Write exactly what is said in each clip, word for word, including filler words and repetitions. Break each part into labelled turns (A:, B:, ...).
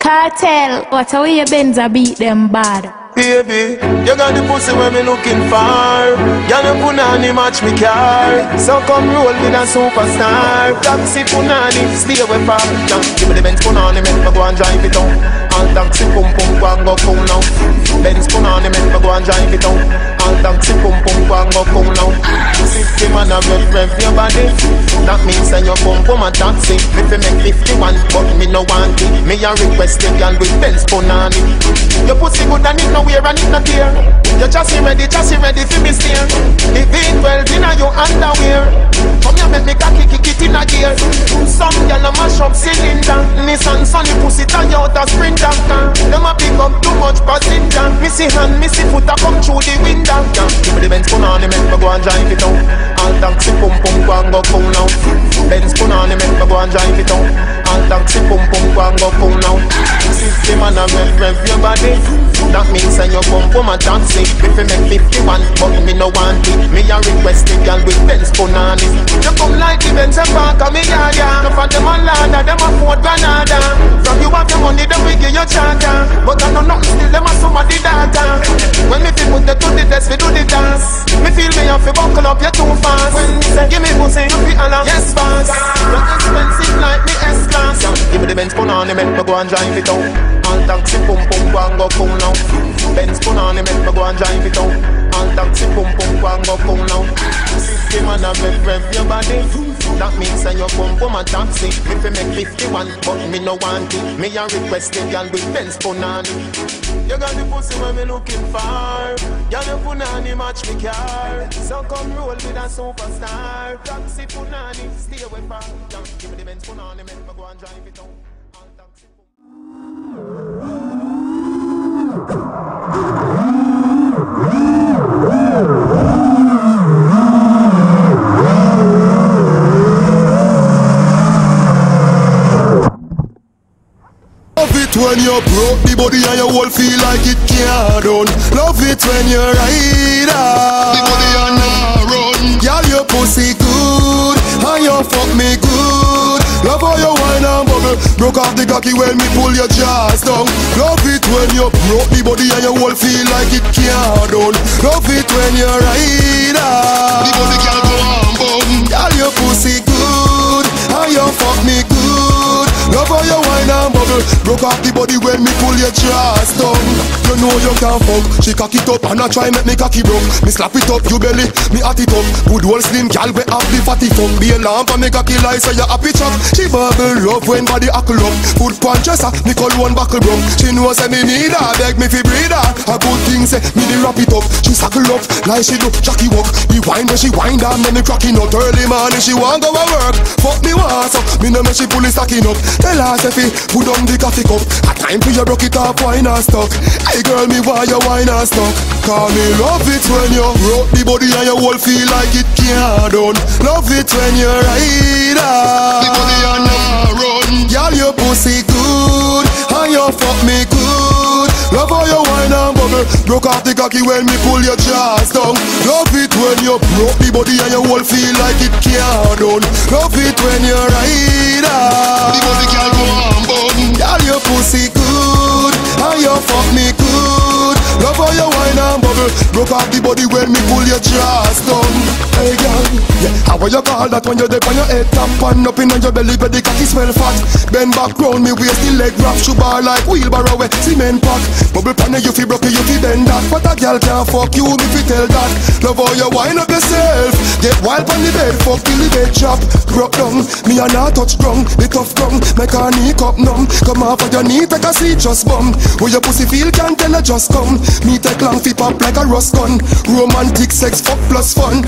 A: Cartel, what a way your Benza beat them bad.
B: Baby, you got the pussy where me looking for. Y'all no punani match me car. So come roll with a superstar. Taxi punani, stay away far. Give me the Benz punani, make me go and drive it down. All taxi pum pum go and go cool now. Benz punani, make me go and drive it down. All taxi pum pum go and go cool now. Fifty man a rev rev your body. That means that you pump pum a taxi. Me fi make fifty-one, but me no want it. Me a request the girl with Benz punani. Your pussy good and it no wear and it no tear. You chassis ready, chassis ready for me steer. The V twelve inna your underwear. Come here make me cocky kick it in a gear. Some girl a mash up cylinder. Nissan Sunny pussy tie out a sprinter. Them a pick up too much passenger. Missy hand, missy foot a come through the window. Give me the Benz punani, make me go and drive it out. All taxi pum pum go and go cool now. Benz punani, make me go and drive it out. All taxi pum pum go and go cool now. Fifty man a rev rev your body. That means that you pump pum a taxi. If you make fifty-one, but me no want it. Me a request the girl with Benz punani. You come like the Benz and park a me yard. No for them a ladder, them a Ford Granada. From you have your money, them we give you charter. But I know nothing still, them a somebody data. When me feel put the to the desk, we do the dance. Me feel me have to buckle up, you too fast. When me say give me pussy, you feel along, yes fast. Not expensive like me S-Class. Give me the Benz punani, make me go and drive it out. All taxi pum pum go and go cool now. Benz punani, make me go and drive it out. All taxi pum pum go and go cool now. Fifty man a rev rev your body. That means that you pump pum a taxi. If you make fifty-one, but me no want it. Me a request the girl with Benz punani. You got the pussy where me looking for. Y'all no punani match me car. So come roll with a superstar. Taxi punani, stay away far. Give me the Benz punani, make me go and drive it out. All taxi
C: Love it when you're broke, the body and your whole feel like it can't done. Love it when you're right up, the body and not run. Girl, your pussy good, and you fuck me good. Love how you whine and bubble, broke off the cocky when me pull your jaws down. Love it when you're broke, the body and your whole feel like it can't done. Love it when you're right up, the body can't go on bum. Girl, your pussy good, and you fuck me good. Love how you whine and bubble, broke off the body when me pull your chest down. You know you can't fuck, she cock it up and I try make me cocky broke. Me slap it up, you belly, me hot it up. Good old slim gal we have the fatty fuck. Be a lamp and me cocky like so you happy chop. She bubble up when body huckle up. Foot punch her, me call one buckle broke. She know say me need her, beg me fi breathe her. A good thing say me the wrap it up. She suckle up like she do jockey walk. The wine when she wind down, then me cracking up. Early morning she want go to work. Fuck me once up, me no make she pull it stacking up. Tell her say fi put on the coffee cup. A time for you broke it off, wine and stuck. Hey girl, me why you wine and stuck. Call me love it when you broke the body and your whole feel like it can't done. Love it when you ride up, the body and not run. Girl, your pussy good, and you fuck me good. Love how you whine and bubble, broke off the cocky when me pull your jaws down. Love it when you broke the body and your whole feel like it can't done. Love it when you ride up, the body can't go on bum. Girl, your pussy good, and you fuck me good. Love how you whine and bubble, broke off the body when me pull your jaws down. Hey girl, yeah, how you call that when you're there on your head top and up in on your belly where the cocky smell fat. Bend back round me waist the leg wrap, shoe bar like wheelbarrow with cement pack. Bubble pan you fi broke you fi bend that, but a girl can't fuck you me fi tell that. Love how you whine up yourself, get wild on the bed, fuck till the bed chop. Rock down, me a not touch ground, the tough ground, make her knee cup numb. Come off of your knee, take a seat just bum. Where your pussy feel can't tell her just come. Me take long fi pop like a rust gun. Romantic sex, fuck plus fun.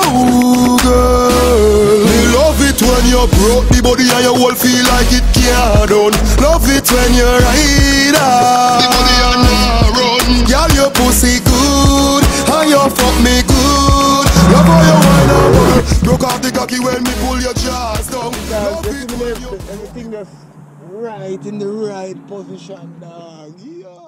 C: Oh girl, me love it when you broke the body and your whole feel like it can't done. Love it when you ride up, the body and not run. Girl, your pussy good, and you fuck me good. Love how you whine and bubble, broke off the cocky when me pull your jaws down. Love it when you...
D: Everything that's right in the right position, dog. Yeah.